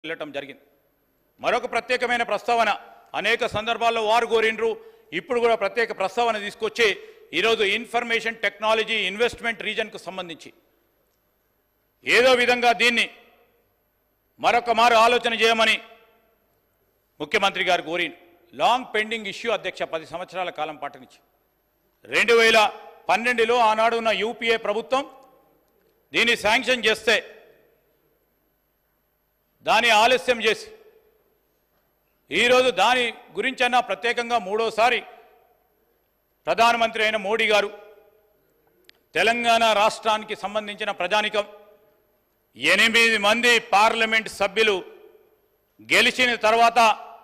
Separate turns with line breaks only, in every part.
వెళ్ళటం జరిగింది. మరొక ప్రత్యేకమైన ప్రస్తావన అనేక సందర్భాల్లో వారు కోరిండ్రు. ఇప్పుడు కూడా ప్రత్యేక ప్రస్తావన తీసుకొచ్చి ఈరోజు ఇన్ఫర్మేషన్ టెక్నాలజీ ఇన్వెస్ట్మెంట్ రీజన్కు సంబంధించి ఏదో విధంగా దీన్ని మరొక మారు ఆలోచన చేయమని ముఖ్యమంత్రి గారు కోరిండు. లాంగ్ పెండింగ్ ఇష్యూ అధ్యక్ష 10 సంవత్సరాల కాలం పాటు నుంచి 2012లో ఆనాడు ఉన్న యూపీఏ ప్రభుత్వం దీన్ని శాంక్షన్ చేస్తే దాన్ని ఆలస్యం చేసి ఈరోజు దాని గురించన్నా ప్రత్యేకంగా మూడోసారి ప్రధానమంత్రి అయిన మోడీ గారు తెలంగాణ రాష్ట్రానికి సంబంధించిన ప్రజానికం 8 మంది పార్లమెంట్ సభ్యులు గెలిచిన తర్వాత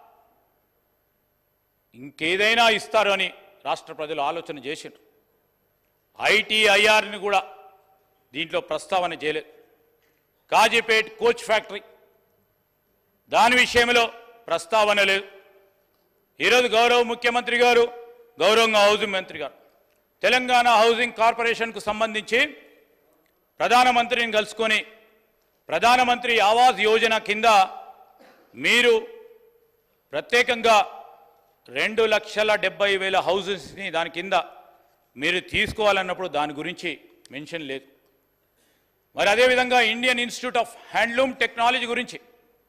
ఇంకేదైనా ఇస్తారు అని రాష్ట్ర ప్రజలు ఆలోచన చేసిండ్రు. ఐటీఐఆర్ని కూడా దీంట్లో ప్రస్తావన చేయలేదు. కాజీపేట్ కోచ్ ఫ్యాక్టరీ దాని విషయంలో ప్రస్తావన లేదు. ఈరోజు గౌరవ ముఖ్యమంత్రి గారు గౌరవంగా హౌసింగ్ మంత్రి గారు తెలంగాణ హౌసింగ్ కార్పొరేషన్కు సంబంధించి ప్రధానమంత్రిని కలుసుకొని ప్రధానమంత్రి ఆవాస్ యోజన కింద మీరు ప్రత్యేకంగా 2,70,000 హౌసెస్ని దాని కింద మీరు తీసుకోవాలన్నప్పుడు దాని గురించి మెన్షన్ లేదు. మరి అదేవిధంగా Indian institute of handloom technology గురించి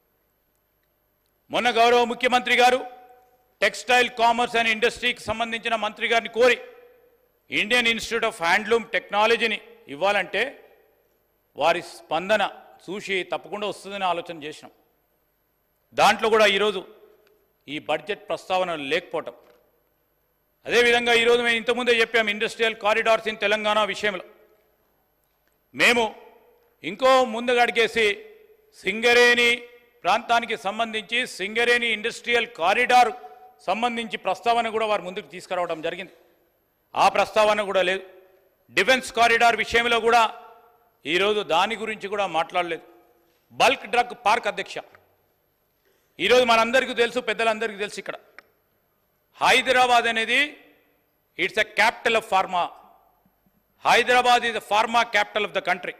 మొన్న గౌరవ ముఖ్యమంత్రి గారు టెక్స్టైల్ కామర్స్ అండ్ ఇండస్ట్రీకి సంబంధించిన మంత్రి గారిని కోరి ఇండియన్ ఇన్స్టిట్యూట్ ఆఫ్ హ్యాండ్లూమ్ టెక్నాలజీని ఇవ్వాలంటే వారి స్పందన చూసి తప్పకుండా వస్తుందని ఆలోచన చేసినాం. దాంట్లో కూడా ఈరోజు ఈ బడ్జెట్ ప్రస్తావన లేకపోవటం. అదేవిధంగా ఈరోజు మేము ఇంతకుముందే చెప్పాము ఇండస్ట్రియల్ కారిడార్స్ ఇన్ తెలంగాణ విషయంలో మేము ఇంకో ముందుగా అడిగేసి సింగరేణి ప్రాంతానికి సంబంధించి సింగరేణి ఇండస్ట్రియల్ కారిడార్ సంబంధించి ప్రస్తావన కూడా వారు ముందుకు తీసుకురావడం జరిగింది. ఆ ప్రస్తావన కూడా లేదు. డిఫెన్స్ కారిడార్ విషయంలో కూడా ఈరోజు దాని గురించి కూడా మాట్లాడలేదు. బల్క్ డ్రగ్ పార్క్ అధ్యక్ష ఈరోజు మనందరికీ తెలుసు, పెద్దలందరికీ తెలుసు, ఇక్కడ హైదరాబాద్ అనేది it's a capital of pharma. Hyderabad is the pharma capital of the country.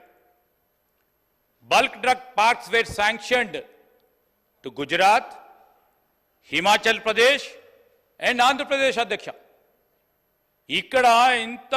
Bulk drug parks wear sanctioned to Gujarat, Himachal Pradesh and Andhra Pradesh అధ్యక్ష. ఇక్కడ ఇంత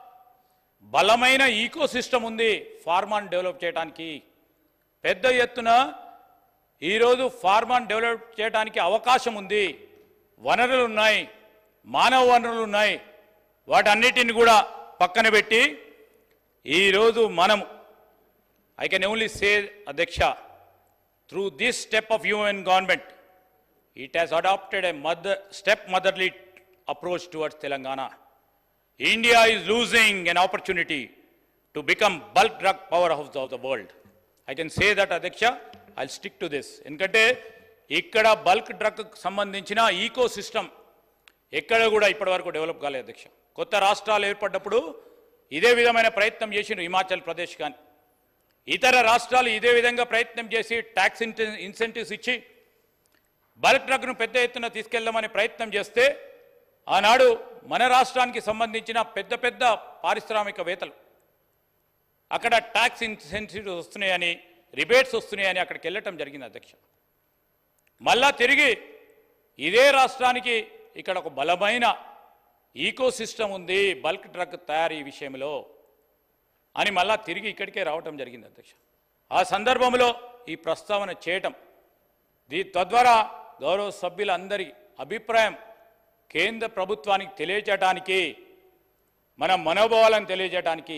బలమైన ఈకో సిస్టమ్ ఉంది ఫార్మాను డెవలప్ చేయడానికి. పెద్ద ఎత్తున ఈరోజు ఫార్మాను డెవలప్ చేయడానికి అవకాశం ఉంది. వనరులు ఉన్నాయి, మానవ వనరులు ఉన్నాయి. వాటన్నిటిని కూడా పక్కన పెట్టి ఈరోజు మనము I can only say, Adhyaksha, through this step of UN government, it has adopted a step-motherly approach towards Telangana. India is losing an opportunity to become bulk drug powerhouse of the world. I can say that, Adhyaksha, I'll stick to this. ఎందుకంటే ఇక్కడ bulk drug సంబంధించిన eco system ఎక్కడ కూడా ఇప్పటివరకు develop కాలేదు అధ్యక్ష. కొత్త రాష్ట్రాలు ఏర్పడ్డప్పుడు ఇదే విధమైన ప్రయత్నం చేసిండ్రు. హిమాచల్ ప్రదేశ్ కానీ ఇతర రాష్ట్రాలు ఇదే విధంగా ప్రయత్నం చేసి ట్యాక్స్ ఇన్సెంటివ్స్ ఇచ్చి బల్క్ డ్రగ్ను పెద్ద ఎత్తున తీసుకెళ్దామని ప్రయత్నం చేస్తే ఆనాడు మన రాష్ట్రానికి సంబంధించిన పెద్ద పెద్ద పారిశ్రామికవేత్తలు అక్కడ ట్యాక్స్ ఇన్సెంటివ్స్ వస్తున్నాయని, రిబేట్స్ వస్తున్నాయని అక్కడికి వెళ్ళటం జరిగింది అధ్యక్ష. మళ్ళా తిరిగి ఇదే రాష్ట్రానికి ఇక్కడ ఒక బలమైన ఈకో సిస్టమ్ ఉంది బల్క్ డ్రగ్ తయారీ విషయంలో అని మళ్ళా తిరిగి ఇక్కడికే రావటం జరిగింది అధ్యక్ష. ఆ సందర్భంలో ఈ ప్రస్తావన చేయటం తద్వారా గౌరవ సభ్యులందరి అభిప్రాయం కేంద్ర ప్రభుత్వానికి తెలియజేయడానికి, మన మనోభావాలను తెలియజేయడానికి,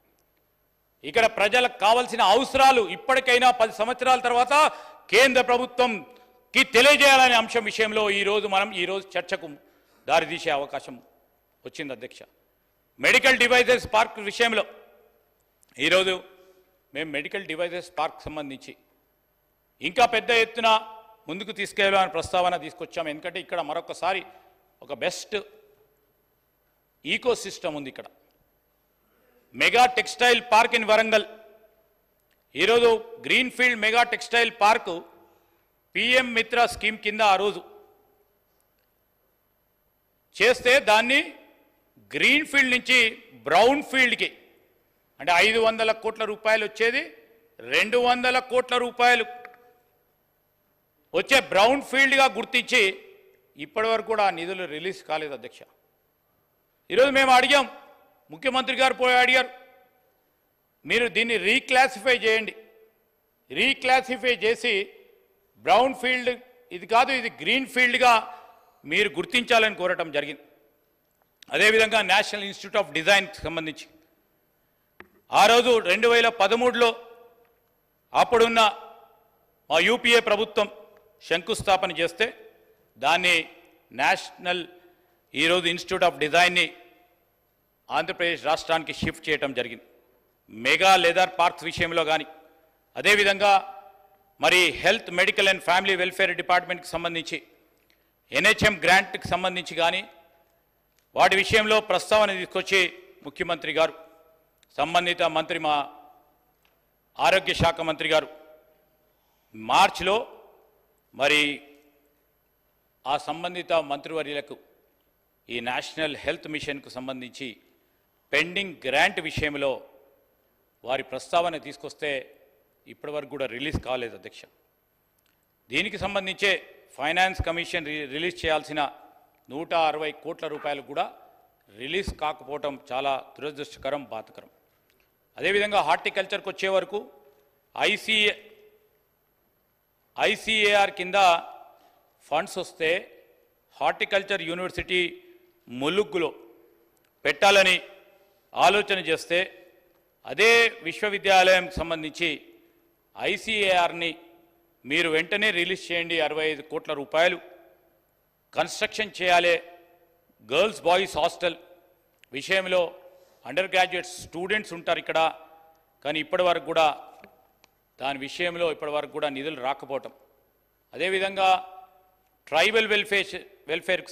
ఇక్కడ ప్రజలకు కావాల్సిన అవసరాలు ఇప్పటికైనా 10 సంవత్సరాల తర్వాత కేంద్ర ప్రభుత్వంకి తెలియజేయాలనే అంశం విషయంలో మనం ఈరోజు చర్చకు దారితీసే అవకాశం వచ్చింది అధ్యక్ష. మెడికల్ డివైజెస్ పార్క్ విషయంలో ఈరోజు మేము మెడికల్ డివైజెస్ పార్క్ సంబంధించి ఇంకా పెద్ద ఎత్తున ముందుకు తీసుకెళ్లాలని ప్రస్తావన తీసుకొచ్చాము. ఎందుకంటే ఇక్కడ మరొకసారి ఒక బెస్ట్ ఈకో సిస్టమ్ ఉంది. ఇక్కడ mega textile park in Warangal ఈరోజు greenfield mega textile park PM Mitra scheme కింద ఆ రోజు చేస్తే దాన్ని గ్రీన్ఫీల్డ్ నుంచి బ్రౌన్ ఫీల్డ్కి అంటే 500 కోట్ల రూపాయలు వచ్చేది 200 కోట్ల రూపాయలు వచ్చే బ్రౌన్ ఫీల్డ్గా గుర్తించి ఇప్పటివరకు కూడా ఆ నిధులు రిలీజ్ కాలేదు అధ్యక్ష. ఈరోజు మేము అడిగాం, ముఖ్యమంత్రి గారు పోయి అడిగారు, మీరు దీన్ని రీక్లాసిఫై చేయండి, రీక్లాసిఫై చేసి బ్రౌన్ ఫీల్డ్ ఇది కాదు ఇది గ్రీన్ ఫీల్డ్గా మీరు గుర్తించాలని కోరటం జరిగింది. అదేవిధంగా నేషనల్ ఇన్స్టిట్యూట్ ఆఫ్ డిజైన్కి సంబంధించి ఆ రోజు 2013లో అప్పుడున్న మా యూపీఏ ప్రభుత్వం శంకుస్థాపన చేస్తే దాన్ని నేషనల్ ఈరోజు ఇన్స్టిట్యూట్ ఆఫ్ డిజైన్ని ఆంధ్రప్రదేశ్ రాష్ట్రానికి షిఫ్ట్ చేయడం జరిగింది. మెగా లెదర్ పార్క్స్ విషయంలో కానీ, అదేవిధంగా మరి health medical and family welfare డిపార్ట్మెంట్కి సంబంధించి ఎన్హెచ్ఎం గ్రాంట్కి సంబంధించి కానీ వాటి విషయంలో ప్రస్తావన తీసుకొచ్చి ముఖ్యమంత్రి గారు సంబంధిత మంత్రి మా ఆరోగ్య శాఖ మంత్రి గారు మార్చిలో మరి ఆ సంబంధిత మంత్రివర్యులకు ఈ నేషనల్ హెల్త్ మిషన్కు సంబంధించి పెండింగ్ గ్రాంట్ విషయంలో వారి ప్రస్తావన తీసుకొస్తే ఇప్పటివరకు కూడా రిలీజ్ కాలేదు అధ్యక్ష. దీనికి సంబంధించే ఫైనాన్స్ కమిషన్ రిలీజ్ చేయాల్సిన 160 కోట్ల రూపాయలు కూడా రిలీజ్ కాకపోవటం చాలా దురదృష్టకరం, బాధకరం. అదేవిధంగా హార్టికల్చర్కి వచ్చే వరకు ఐసీఏఆర్ కింద ఫండ్స్ వస్తే హార్టికల్చర్ యూనివర్సిటీ ములుగ్గులో పెట్టాలని ఆలోచన చేస్తే అదే విశ్వవిద్యాలయంకి సంబంధించి ఐసీఏఆర్ని మీరు వెంటనే రిలీజ్ చేయండి, 65 కోట్ల రూపాయలు కన్స్ట్రక్షన్ చేయాలి. గర్ల్స్ బాయ్స్ హాస్టల్ విషయంలో అండర్ గ్రాడ్యుయేట్ స్టూడెంట్స్ ఉంటారు ఇక్కడ, కానీ ఇప్పటివరకు కూడా దాని విషయంలో ఇప్పటివరకు కూడా నిధులు రాకపోవటం. అదేవిధంగా ట్రైబల్ వెల్ఫేర్కి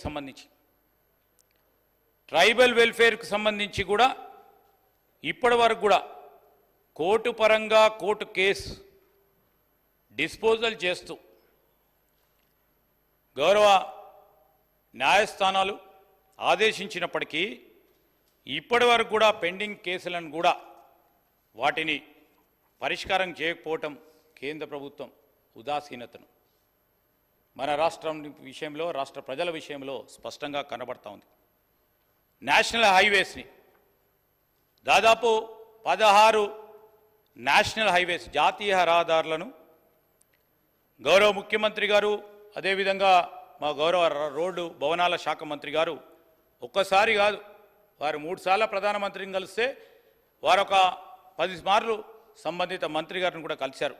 సంబంధించి కూడా ఇప్పటివరకు కూడా కోర్టు పరంగా కోర్టు కేసు డిస్పోజల్ చేస్తూ గౌరవ న్యాయస్థానాలు ఆదేశించినప్పటికీ ఇప్పటివరకు కూడా పెండింగ్ కేసులను కూడా వాటిని పరిష్కారం చేయకపోవటం కేంద్ర ప్రభుత్వం ఉదాసీనతను మన రాష్ట్రం విషయంలో, రాష్ట్ర ప్రజల విషయంలో స్పష్టంగా కనబడతా ఉంది. నేషనల్ హైవేస్ని దాదాపు 16 నేషనల్ హైవేస్ జాతీయ రహదారులను గౌరవ ముఖ్యమంత్రి గారు, అదేవిధంగా మా గౌరవ రోడ్డు భవనాల శాఖ మంత్రి గారు ఒక్కసారి కాదు, వారు 3 సార్లు ప్రధానమంత్రిని కలిస్తే వారు ఒక 10 మార్లు సంబంధిత మంత్రి గారిని కూడా కలిశారు.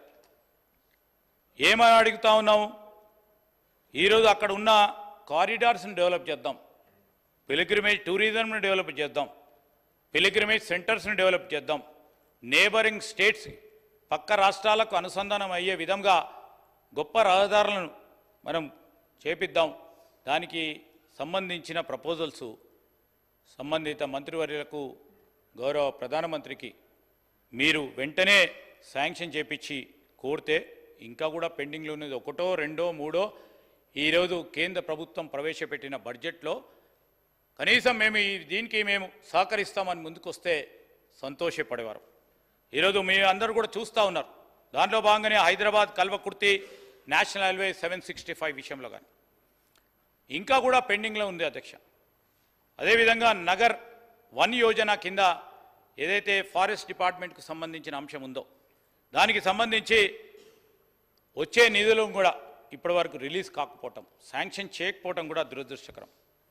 ఏమని అడుగుతా ఉన్నాము, ఈరోజు అక్కడ ఉన్న కారిడార్స్ని డెవలప్ చేద్దాం, పిలిగ్రిమేజ్ టూరిజంని డెవలప్ చేద్దాం, పిలిగ్రిమేజ్ సెంటర్స్ని డెవలప్ చేద్దాం, నేబరింగ్ స్టేట్స్ పక్క రాష్ట్రాలకు అనుసంధానం అయ్యే విధంగా గొప్ప రహదారులను మనం చేపిద్దాం. దానికి సంబంధించిన ప్రపోజల్స్ సంబంధిత మంత్రివర్యులకు గౌరవ ప్రధానమంత్రికి మీరు వెంటనే శాంక్షన్ చేపించి కోరితే ఇంకా కూడా పెండింగ్లో ఉన్నది 1, 2, 3 ఈరోజు కేంద్ర ప్రభుత్వం ప్రవేశపెట్టిన బడ్జెట్లో కనీసం దీనికి మేము సహకరిస్తామని ముందుకొస్తే సంతోషపడేవారు. ఈరోజు మీ అందరూ కూడా చూస్తూ ఉన్నారు. దాంట్లో భాగంగానే హైదరాబాద్ కల్వకుర్తి నేషనల్ హైవే 765 విషయంలో కానీ ఇంకా కూడా పెండింగ్లో ఉంది అధ్యక్ష. అదేవిధంగా నగర్ 1 యోజన కింద ఏదైతే ఫారెస్ట్ డిపార్ట్మెంట్కు సంబంధించిన అంశం ఉందో దానికి సంబంధించి వచ్చే నిధులు కూడా ఇప్పటివరకు రిలీజ్ కాకపోవటం, శాంక్షన్ చేయకపోవటం కూడా దురదృష్టకరం.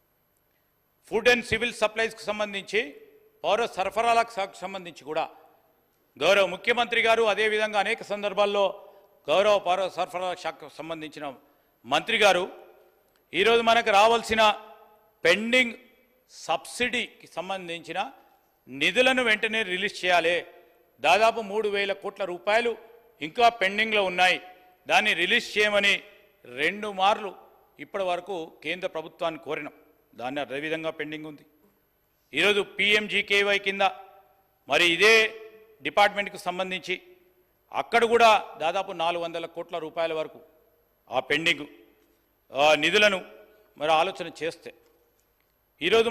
ఫుడ్ అండ్ సివిల్ సప్లైస్కి సంబంధించి, పౌర సరఫరాలకు సంబంధించి కూడా గౌరవ ముఖ్యమంత్రి గారు, అదేవిధంగా అనేక సందర్భాల్లో గౌరవ పౌర సరఫరా శాఖకు సంబంధించిన మంత్రి గారు ఈరోజు మనకు రావాల్సిన పెండింగ్ సబ్సిడీకి సంబంధించిన నిధులను వెంటనే రిలీజ్ చేయాలి. దాదాపు 3,000 కోట్ల రూపాయలు ఇంకా పెండింగ్లో ఉన్నాయి, దాన్ని రిలీజ్ చేయమని 2 మార్లు ఇప్పటి వరకు కేంద్ర ప్రభుత్వాన్ని కోరినాం. దాన్ని అదేవిధంగా పెండింగ్ ఉంది. ఈరోజు PMGKY కింద మరి ఇదే డిపార్ట్మెంట్కి సంబంధించి అక్కడ కూడా దాదాపు 400 కోట్ల రూపాయల వరకు ఆ పెండింగ్ నిధులను మరి ఆలోచన చేస్తే ఈరోజు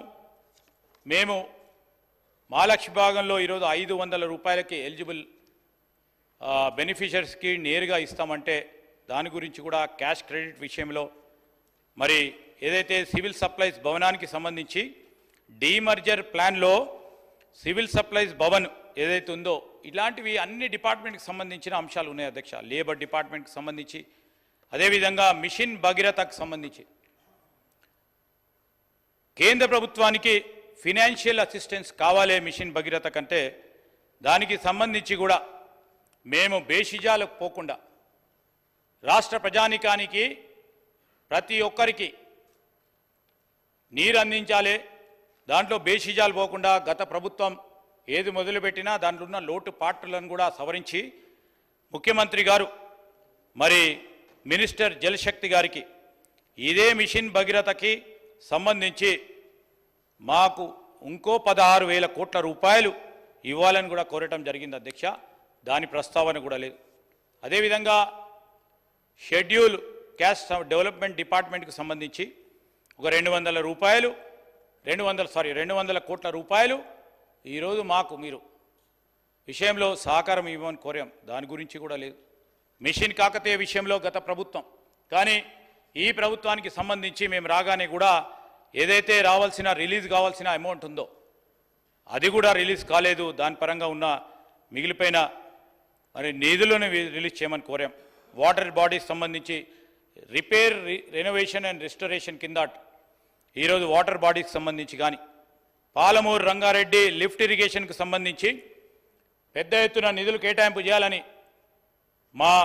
మేము మహాలక్ష్మి భాగంలో ఈరోజు 500 రూపాయలకి ఎలిజిబుల్ బెనిఫిషరీస్కి నేరుగా ఇస్తామంటే దాని గురించి కూడా క్యాష్ క్రెడిట్ విషయంలో మరి ఏదైతే సివిల్ సప్లైస్ భవనానికి సంబంధించి డీమర్జర్ ప్లాన్లో సివిల్ సప్లైస్ భవన్ ఏదైతే ఉందో ఇలాంటివి అన్ని డిపార్ట్మెంట్కి సంబంధించిన అంశాలు ఉన్నాయి అధ్యక్ష. లేబర్ డిపార్ట్మెంట్కి సంబంధించి, అదేవిధంగా మిషన్ భగీరథకు సంబంధించి కేంద్ర ప్రభుత్వానికి ఫినాన్షియల్ అసిస్టెన్స్ కావాలి మిషన్ భగీరథ కంటే, దానికి సంబంధించి కూడా మేము బేషిజాలకు పోకుండా రాష్ట్ర ప్రజానికానికి ప్రతి ఒక్కరికి నీరు అందించాలి. దాంట్లో బేషిజాలు పోకుండా గత ప్రభుత్వం ఏది మొదలుపెట్టినా దాంట్లో ఉన్న లోటుపాట్లను కూడా సవరించి ముఖ్యమంత్రి గారు మరి మినిస్టర్ జలశక్తి గారికి ఇదే మిషన్ భగీరథకి సంబంధించి మాకు ఇంకో 16,000 కోట్ల రూపాయలు ఇవ్వాలని కూడా కోరటం జరిగింది అధ్యక్ష. దాని ప్రస్తావన కూడా లేదు. అదేవిధంగా షెడ్యూల్ క్యాస్ట్ డెవలప్మెంట్ డిపార్ట్మెంట్కి సంబంధించి ఒక 200 కోట్ల రూపాయలు ఈరోజు మాకు మీరు విషయంలో సహకారం ఇవ్వమని కోరాం. దాని గురించి కూడా లేదు. మిషన్ కాకతీయ విషయంలో గత ప్రభుత్వం, కానీ ఈ ప్రభుత్వానికి సంబంధించి మేము రాగానే కూడా ఏదైతే రిలీజ్ కావాల్సిన అమౌంట్ ఉందో అది కూడా రిలీజ్ కాలేదు. దాని పరంగా ఉన్న మిగిలిపోయిన మరి నిధులను రిలీజ్ చేయమని కోరాం. వాటర్ బాడీస్ సంబంధించి రిపేర్, రెనోవేషన్ అండ్ రెస్టరేషన్ కింద ఈరోజు వాటర్ బాడీకి సంబంధించి కానీ, పాలమూరు రంగారెడ్డి లిఫ్ట్ ఇరిగేషన్కి సంబంధించి పెద్ద ఎత్తున నిధులు కేటాయింపు చేయాలని మా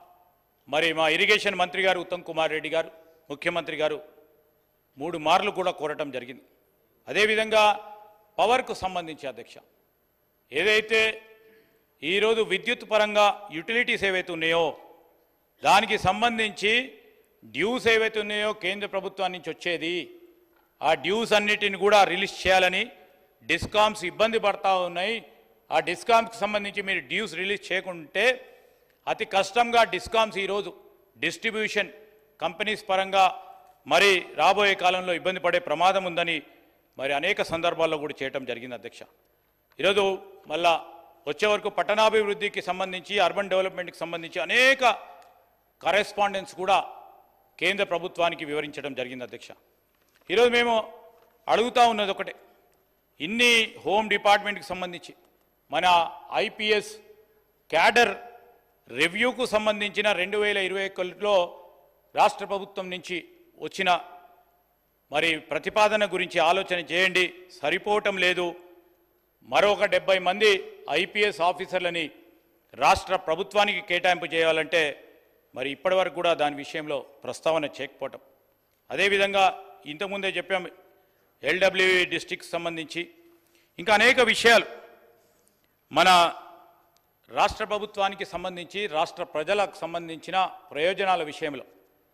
ఇరిగేషన్ మంత్రి గారు ఉత్తమ్ కుమార్ రెడ్డి గారు, ముఖ్యమంత్రి గారు 3 మార్లు కూడా కోరటం జరిగింది. అదేవిధంగా పవర్కు సంబంధించి అధ్యక్ష, ఏదైతే ఈరోజు విద్యుత్ పరంగా యుటిలిటీస్ ఏవైతే ఉన్నాయో దానికి సంబంధించి డ్యూస్ ఏవైతే ఉన్నాయో కేంద్ర ప్రభుత్వం నుంచి వచ్చేది, ఆ డ్యూస్ అన్నిటిని కూడా రిలీజ్ చేయాలని డిస్కామ్స్ ఇబ్బంది పడతా ఉన్నాయి. ఆ డిస్కామ్స్కి సంబంధించి మీరు డ్యూస్ రిలీజ్ చేయకుంటే అతి కష్టంగా డిస్కామ్స్ ఈరోజు డిస్ట్రిబ్యూషన్ కంపెనీస్ పరంగా మరి రాబోయే కాలంలో ఇబ్బంది పడే ప్రమాదం ఉందని మరి అనేక సందర్భాల్లో కూడా చేయటం జరిగింది అధ్యక్ష. ఈరోజు మళ్ళా వచ్చే వరకు పట్టణాభివృద్ధికి సంబంధించి, అర్బన్ డెవలప్మెంట్కి సంబంధించి అనేక కరెస్పాండెన్స్ కూడా కేంద్ర ప్రభుత్వానికి వివరించడం జరిగింది అధ్యక్ష. ఈరోజు మేము అడుగుతూ ఉన్నది ఒకటే, ఇన్ని హోమ్ డిపార్ట్మెంట్కి సంబంధించి మన ఐపీఎస్ క్యాడర్ రివ్యూకు సంబంధించిన 2021లో రాష్ట్ర ప్రభుత్వం నుంచి వచ్చిన మరి ప్రతిపాదన గురించి ఆలోచన చేయండి. సరిపోవటం లేదు. మరొక 70 మంది ఐపీఎస్ ఆఫీసర్లని రాష్ట్ర ప్రభుత్వానికి కేటాయింపు చేయాలంటే మరి ఇప్పటివరకు కూడా దాని విషయంలో ప్రస్తావన చేయకపోవటం. అదేవిధంగా ఇంతకుముందే చెప్పాం, ఎల్డబ్ల్యూఈ డిస్ట్రిక్ట్ సంబంధించి ఇంకా అనేక విషయాలు మన రాష్ట్ర ప్రభుత్వానికి సంబంధించి, రాష్ట్ర ప్రజలకు సంబంధించిన ప్రయోజనాల విషయంలో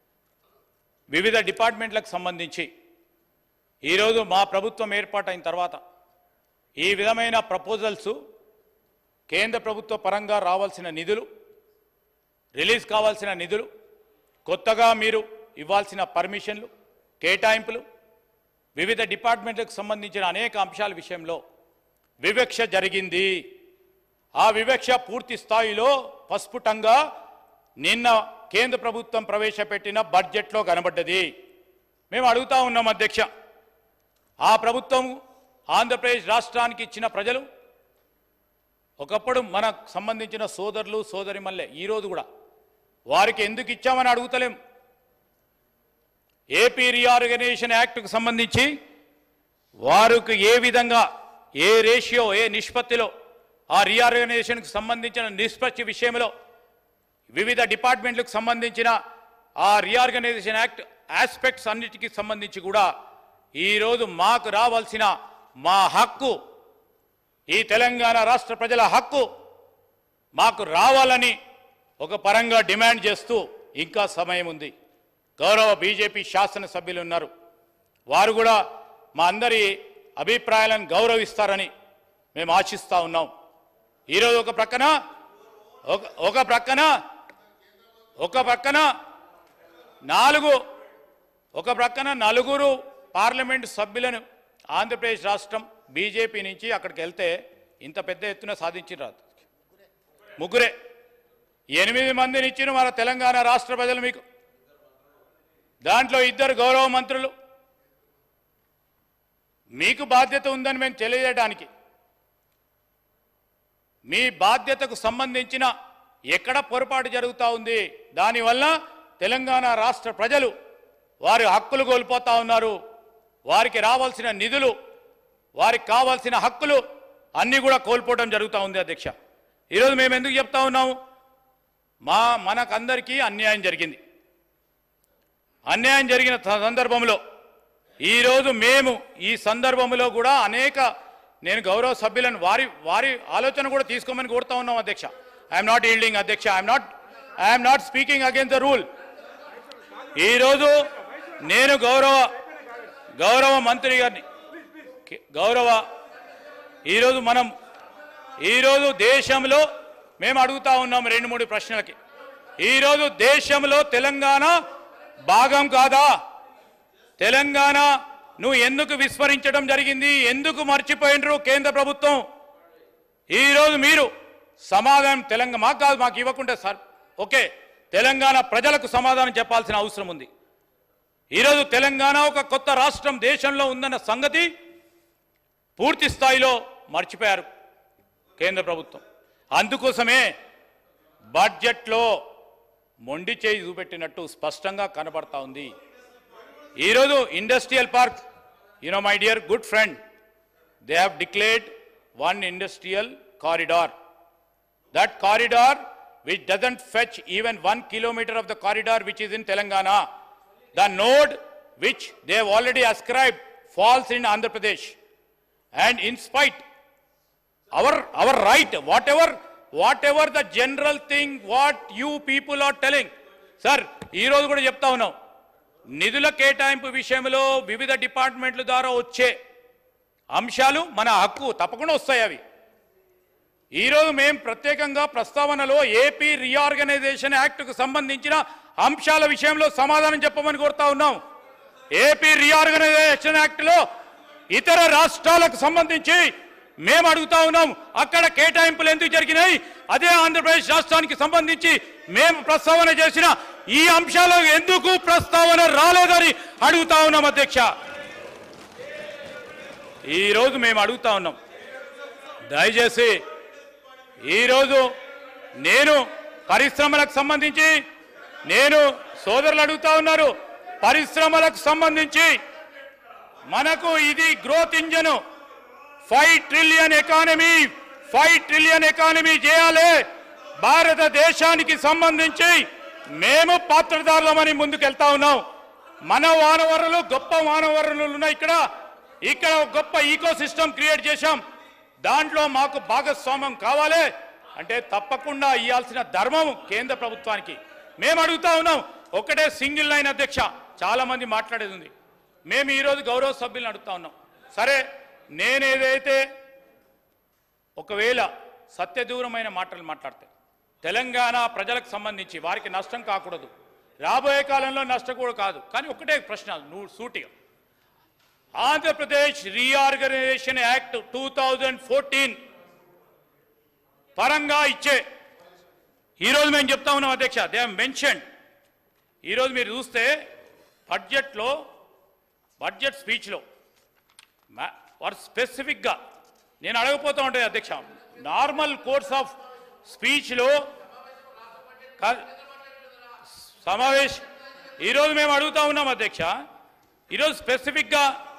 వివిధ డిపార్ట్మెంట్లకు సంబంధించి ఈరోజు మా ప్రభుత్వం ఏర్పాటైన తర్వాత ఈ విధమైన ప్రపోజల్స్, కేంద్ర ప్రభుత్వ పరంగా రావాల్సిన నిధులు, రిలీజ్ కావాల్సిన నిధులు, కొత్తగా మీరు ఇవ్వాల్సిన పర్మిషన్లు, కేటాయింపులు, వివిధ డిపార్ట్మెంట్లకు సంబంధించిన అనేక అంశాల విషయంలో వివక్ష జరిగింది. ఆ వివక్ష పూర్తి స్థాయిలో పస్ఫుటంగా నిన్న కేంద్ర ప్రభుత్వం ప్రవేశపెట్టిన బడ్జెట్లో కనబడ్డది. మేము అడుగుతా ఉన్నాం అధ్యక్ష, ఆ ప్రభుత్వం ఆంధ్రప్రదేశ్ రాష్ట్రానికి ఇచ్చిన ప్రజలు ఒకప్పుడు మనకు సంబంధించిన సోదరులు సోదరిమల్లే ఈరోజు కూడా వారికి ఎందుకు ఇచ్చామని అడుగుతలేం. ఏపీ రీఆర్గనైజేషన్ యాక్ట్కు సంబంధించి వారికి ఏ విధంగా, ఏ రేషియో, ఏ నిష్పత్తిలో ఆ రీఆర్గనైజేషన్కు సంబంధించిన నిష్పత్తి విషయంలో వివిధ డిపార్ట్మెంట్లకు సంబంధించిన ఆ రీఆర్గనైజేషన్ యాక్ట్ ఆస్పెక్ట్స్ అన్నిటికీ సంబంధించి కూడా ఈరోజు మాకు రావాల్సిన మా హక్కు, ఈ తెలంగాణ రాష్ట్ర ప్రజల హక్కు మాకు రావాలని ఒక పరంగా డిమాండ్ చేస్తూ ఇంకా సమయం ఉంది. గౌరవ బీజేపీ శాసనసభ్యులు ఉన్నారు, వారు కూడా మా అందరి అభిప్రాయాలను గౌరవిస్తారని మేము ఆశిస్తూ ఉన్నాం. ఈరోజు ఒక ప్రక్కన నలుగురు పార్లమెంటు సభ్యులను ఆంధ్రప్రదేశ్ రాష్ట్రం బీజేపీ నుంచి అక్కడికి వెళ్తే ఇంత పెద్ద ఎత్తున సాధించి రాదు, ముగ్గురే. 8 మందిని ఇచ్చిన మన తెలంగాణ రాష్ట్ర ప్రజలు మీకు. దాంట్లో 2 గౌరవ మంత్రులు. మీకు బాధ్యత ఉందని మేము తెలియజేయడానికి, మీ బాధ్యతకు సంబంధించిన ఎక్కడ పొరపాటు జరుగుతూ ఉంది, దానివల్ల తెలంగాణ రాష్ట్ర ప్రజలు వారి హక్కులు కోల్పోతూ ఉన్నారు. వారికి రావాల్సిన నిధులు, వారికి కావాల్సిన హక్కులు అన్నీ కూడా కోల్పోవడం జరుగుతూ ఉంది అధ్యక్ష. ఈరోజు మేము ఎందుకు చెప్తా ఉన్నాము, మనకందరికీ అన్యాయం జరిగింది. అన్యాయం జరిగిన సందర్భంలో ఈరోజు మేము ఈ సందర్భంలో కూడా నేను గౌరవ సభ్యులను వారి ఆలోచన కూడా తీసుకోమని కోరుతా ఉన్నాం అధ్యక్ష. ఐఎమ్ నాట్ ఈల్డింగ్ అధ్యక్ష, I'm not speaking against the rule. ఈరోజు నేను గౌరవ మంత్రి గారిని ఈరోజు దేశంలో మేము అడుగుతా ఉన్నాం 2-3 ప్రశ్నలకి. ఈరోజు దేశంలో తెలంగాణ భాగం కాదా? తెలంగాణ నువ్వు ఎందుకు విస్మరించడం జరిగింది? ఎందుకు మర్చిపోయినరు కేంద్ర ప్రభుత్వం? ఈరోజు మీరు సమాధానం తెలంగాణ మాకు కాదు, మాకు ఇవ్వకుంటే సార్ ఓకే, తెలంగాణ ప్రజలకు సమాధానం చెప్పాల్సిన అవసరం ఉంది. ఈరోజు తెలంగాణ ఒక కొత్త రాష్ట్రం దేశంలో ఉందన్న సంగతి పూర్తి స్థాయిలో మర్చిపోయారు కేంద్ర ప్రభుత్వం. అందుకోసమే బడ్జెట్లో మొండి చేయి చూపెట్టినట్టు స్పష్టంగా కనబడతా ఉంది. ఈరోజు industrial park, my dear good friend, they have declared 1 industrial corridor. That corridor which doesn't fetch even 1 kilometer of the corridor which is in Telangana, the node which they have already ascribed falls in Andhra Pradesh. And in spite our right, whatever the general thing what you people are telling, sir, ee roju kuda chepta unnam, నిధుల కేటాయింపు విషయంలో వివిధ డిపార్ట్మెంట్ల ద్వారా వచ్చే అంశాలు మన హక్కు తప్పకుండా వస్తాయి. అవి ఈరోజు మేము ప్రత్యేకంగా ప్రస్తావనలో ఏపీ రీఆర్గనైజేషన్ యాక్ట్కు సంబంధించిన అంశాల విషయంలో సమాధానం చెప్పమని కోరుతా ఉన్నాం. ఏపీ రీఆర్గనైజేషన్ యాక్ట్లో ఇతర రాష్ట్రాలకు సంబంధించి మేము అడుగుతా ఉన్నాం, అక్కడ కేటాయింపులు ఎందుకు జరిగినాయి? అదే ఆంధ్రప్రదేశ్ రాష్ట్రానికి సంబంధించి మేము ప్రస్తావన చేసిన ఈ అంశాలు ఎందుకు ప్రస్తావన రాలేదని అడుగుతా ఉన్నాం అధ్యక్ష. ఈరోజు మేము అడుగుతా ఉన్నాం, దయచేసి ఈరోజు నేను పరిశ్రమలకు సంబంధించి సోదరులు అడుగుతా ఉన్నారు, పరిశ్రమలకు సంబంధించి మనకు ఇది గ్రోత్ ఇంజన్, 5 ట్రిలియన్ ఎకానమీ చేయాలి. భారతదేశానికి సంబంధించి మేము పాత్రదారులమని ముందుకెళ్తా ఉన్నాం. మన వానవరులు గొప్ప వానవరులు ఉన్నాయి. ఇక్కడ గొప్ప ఈకో సిస్టమ్ క్రియేట్ చేశాం. దాంట్లో మాకు భాగస్వామ్యం కావాలి అంటే తప్పకుండా ఇవ్వాల్సిన ధర్మం కేంద్ర ప్రభుత్వానికి. మేము అడుగుతా ఉన్నాం, ఒకటే సింగిల్ లైన్ అధ్యక్ష, చాలా మంది మాట్లాడేది ఉంది. మేము ఈరోజు గౌరవ సభ్యులను అడుగుతా ఉన్నాం, సరే నేనేదైతే ఒకవేళ సత్యదూరమైన మాటలు మాట్లాడితే తెలంగాణ ప్రజలకు సంబంధించి వారికి నష్టం కాకూడదు, రాబోయే కాలంలో నష్టం కూడా కాదు. కానీ ఒకటే ప్రశ్న సూటిగా, ఆంధ్రప్రదేశ్ రీఆర్గనైజేషన్ యాక్ట్ 2014 పరంగా ఇచ్చే ఈరోజు మేము చెప్తా ఉన్నాం అధ్యక్ష, దే హావ్ మెన్షన్డ్. ఈరోజు మీరు చూస్తే బడ్జెట్ స్పీచ్లో వారు స్పెసిఫిక్గా నేను అడగపోతూ ఉంటాను అధ్యక్ష, నార్మల్ కోర్స్ ఆఫ్ స్పీచ్లో సమావేశం ఈరోజు మేము అడుగుతా ఉన్నాం అధ్యక్ష. ఈరోజు స్పెసిఫిక్గా